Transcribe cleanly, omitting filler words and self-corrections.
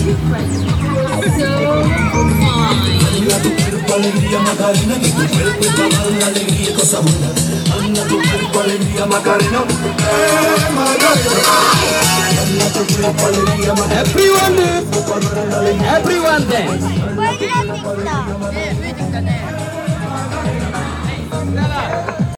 Anda tu cuerpo alegría Macarena, que tu cuerpo está mal, alegría y cosa buena. Anda tu cuerpo alegría Macarena, Macarena. Anda tu cuerpo alegría Macarena. Everyone dance. Everyone dance. Why not TikTok?